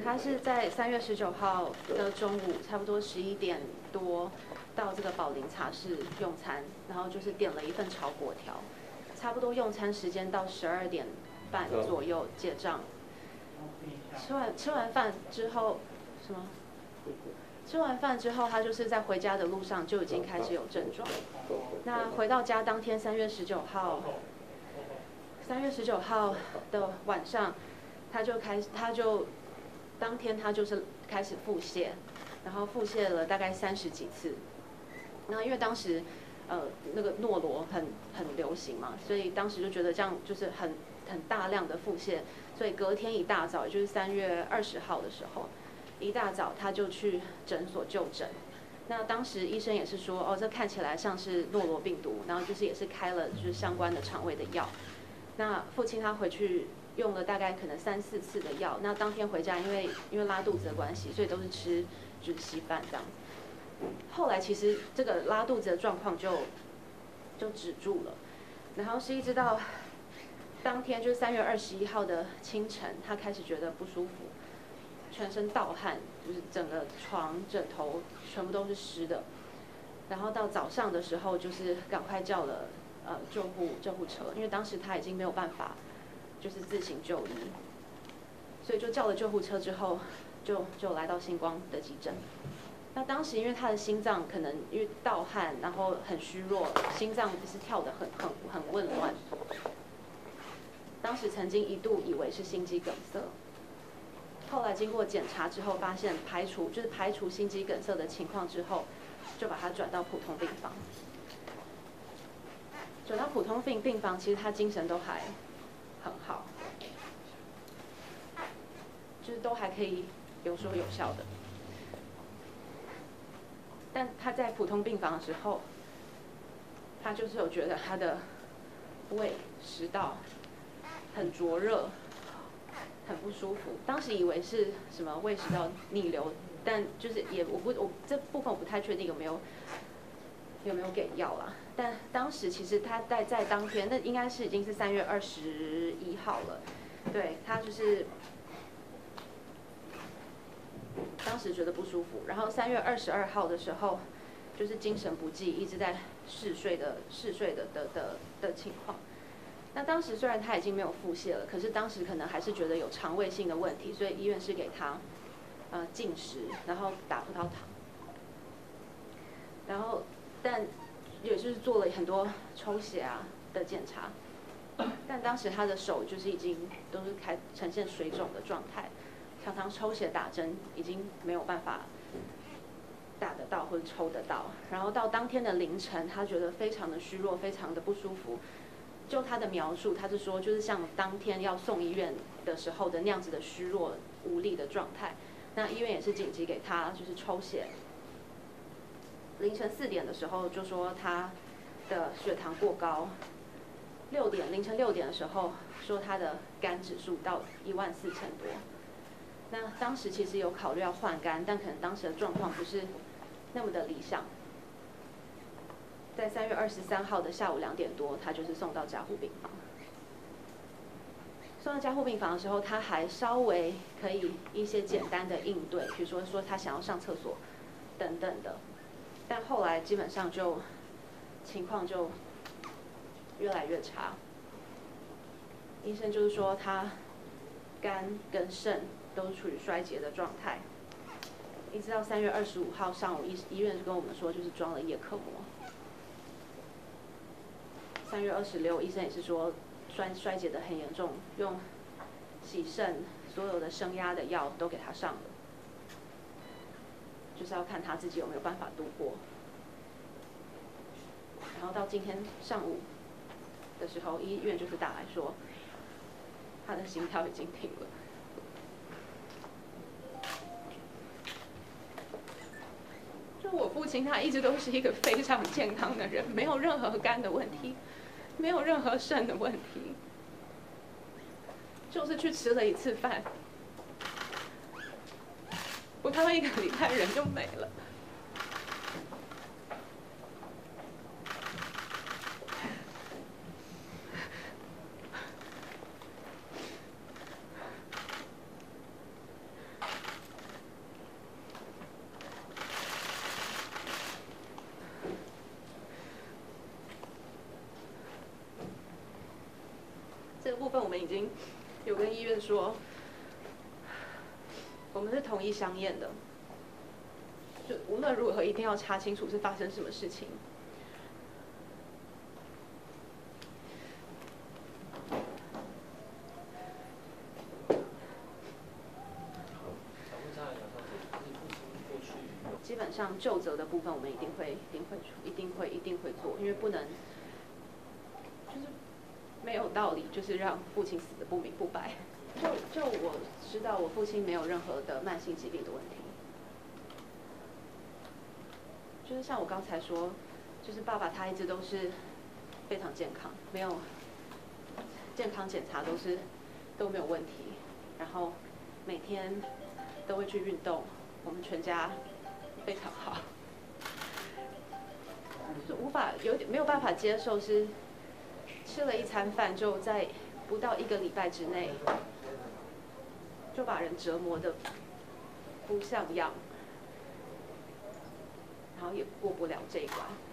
他是在3月19号的中午，差不多11点多到这个宝林茶室用餐，然后就是点了一份炒粿条，差不多用餐时间到12点半左右结账。吃完饭之后，什么？吃完饭之后，他就是在回家的路上就已经开始有症状。那回到家当天3月19号的晚上，他就当天他就是开始腹泻，然后腹泻了大概30几次。那因为当时那个诺罗很流行嘛，所以当时就觉得这样就是很大量的腹泻，所以隔天一大早，也就是3月20号的时候，一大早他就去诊所就诊。那当时医生也是说，哦，这看起来像是诺罗病毒，然后就是也是开了就是相关的肠胃的药。那父亲他回去用了大概可能3、4次的药，那当天回家因为拉肚子的关系，所以都是吃就是稀饭这样子。后来其实这个拉肚子的状况就止住了，然后是一直到当天就是3月21号的清晨，他开始觉得不舒服，全身盗汗，就是整个床枕头全部都是湿的。然后到早上的时候，就是赶快叫了救护车，因为当时他已经没有办法就是自行就医，所以就叫了救护车之后，就来到星光的急诊。那当时因为他的心脏可能因为盗汗，然后很虚弱，心脏是跳得很混乱。当时曾经一度以为是心肌梗塞，后来经过检查之后，发现排除心肌梗塞的情况之后，就把他转到普通病房。转到普通病房，其实他精神都还很好，就是都还可以有说有笑的。但他在普通病房的时候，他就是有觉得他的胃食道很灼热，很不舒服。当时以为是什么胃食道逆流，但就是我这部分我不太确定有没有给药啦。但当时其实他在当天，那应该是已经是3月21号了，对，他就是当时觉得不舒服，然后3月22号的时候，就是精神不济，一直在嗜睡的情况。那当时虽然他已经没有腹泻了，可是当时可能还是觉得有肠胃性的问题，所以医院是给他禁食，然后打葡萄糖，然后但也就是做了很多抽血的检查，但当时他的手就是已经都是呈现水肿的状态。常常抽血打针已经没有办法打得到或者抽得到，然后到当天的凌晨，他觉得非常的虚弱，非常的不舒服。就他的描述，他是说就是像当天要送医院的时候的那样子的虚弱无力的状态。那医院也是紧急给他就是抽血。凌晨4点的时候就说他的血糖过高，凌晨6点的时候说他的肝指数到14000多。那当时其实有考虑要换肝，但可能当时的状况不是那么的理想。在3月23号的下午2点多，他就是送到加护病房。送到加护病房的时候，他还稍微可以一些简单的应对，比如说他想要上厕所等等的。但后来基本上情况就越来越差。医生就是说他肝跟肾都处于衰竭的状态，一直到3月25号上午，医院就跟我们说，就是装了叶克膜。3月26，医生也是说衰竭的很严重，用洗肾所有的升压的药都给他上了，就是要看他自己有没有办法度过。然后到今天上午的时候，医院就是打来说，他的心跳已经停了。我父亲他一直都是一个非常健康的人，没有任何肝的问题，没有任何肾的问题，就是去吃了1次饭，不到1个礼拜人就没了。 经有跟医院说，我们是同意相验的，就无论如何一定要查清楚是发生什么事情。基本上究责的部分，我们一定会做，因为不能就是没有道理，就是让父亲死得不明不白。就我知道，我父亲没有任何的慢性疾病的问题，就是像我刚才说，就是爸爸他一直都是非常健康，没有健康检查都没有问题，然后每天都会去运动，我们全家非常好，就是没有办法接受是吃了一餐饭就在不到1个礼拜之内就把人折磨得不像样，然后也过不了这一关。